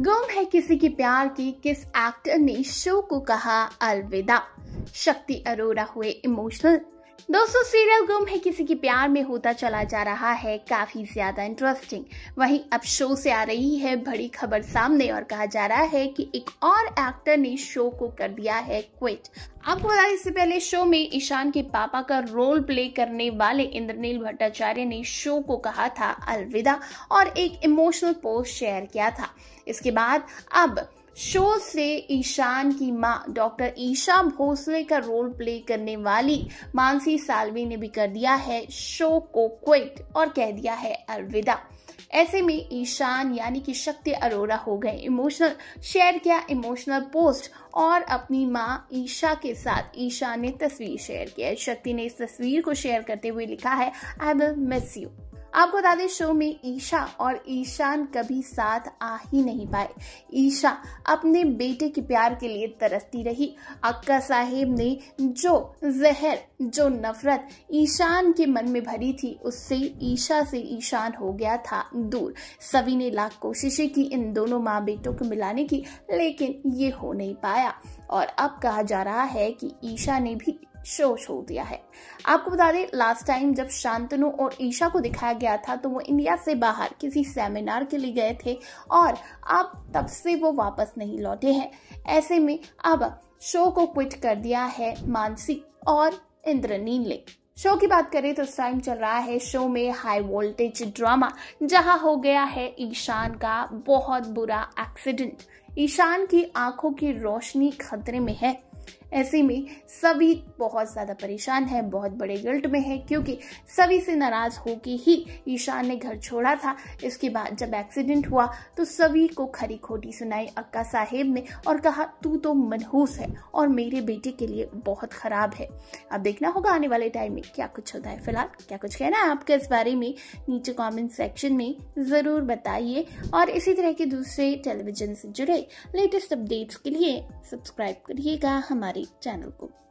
गुम है किसी के प्यार की, किस एक्टर ने शो को कहा अलविदा। शक्ति अरोरा हुए इमोशनल। दोस्तों, सीरियल गुम है किसी के प्यार में होता चला जा रहा है काफी ज्यादा इंटरेस्टिंग। वहीं अब शो से आ रही है बड़ी खबर सामने और कहा जा रहा है कि एक और एक्टर ने शो को कर दिया है क्विट। आपको बता दें, इससे पहले शो में ईशान के पापा का रोल प्ले करने वाले इंद्रनील भट्टाचार्य ने शो को कहा था अलविदा और एक इमोशनल पोस्ट शेयर किया था। इसके बाद अब शो से ईशान की मां डॉक्टर ईशा भोसले का रोल प्ले करने वाली मानसी साल्वी ने भी कर दिया है शो को क्विट और कह दिया है अलविदा। ऐसे में ईशान यानी कि शक्ति अरोरा हो गए इमोशनल। शेयर किया इमोशनल पोस्ट और अपनी मां ईशा के साथ ईशान ने तस्वीर शेयर की है। शक्ति ने इस तस्वीर को शेयर करते हुए लिखा है, आई विल मिस यू। आपको बता दें, शो में ईशा और ईशान कभी साथ आ ही नहीं पाए। ईशा अपने बेटे के प्यार के लिए तरसती रही। अक्का साहेब ने जो जहर, जो नफरत ईशान के मन में भरी थी, उससे ईशा से ईशान हो गया था दूर। सभी ने लाख कोशिशें की इन दोनों माँ बेटों को मिलाने की, लेकिन ये हो नहीं पाया और अब कहा जा रहा है कि ईशा ने भी शो छोड़ दिया है। आपको बता दें, लास्ट टाइम जब शांतनु और ईशा को दिखाया गया था तो वो इंडिया से बाहर किसी सेमिनार के लिए गए थे और अब तब से वो वापस नहीं लौटे हैं। ऐसे में अब शो को क्विट कर दिया है मानसी और इंद्रनील ने। शो की बात करें तो इस टाइम चल रहा है शो में हाई वोल्टेज ड्रामा, जहां हो गया है ईशान का बहुत बुरा एक्सीडेंट। ईशान की आंखों की रोशनी खतरे में है। ऐसे में सभी बहुत ज्यादा परेशान है, बहुत बड़े गिल्ट में है, क्योंकि सभी से नाराज होकर ही ईशान ने घर छोड़ा था। इसके बाद जब एक्सीडेंट हुआ तो सभी को खरी खोटी सुनाई अक्का साहेब ने और कहा, तू तो मनहूस है और मेरे बेटे के लिए बहुत खराब है। अब देखना होगा आने वाले टाइम में क्या कुछ होता है। फिलहाल क्या कुछ कहना है आपका इस बारे में नीचे कॉमेंट सेक्शन में जरूर बताइए और इसी तरह के दूसरे टेलीविजन से जुड़े लेटेस्ट अपडेट्स के लिए सब्सक्राइब करिएगा हमारे चैनल को।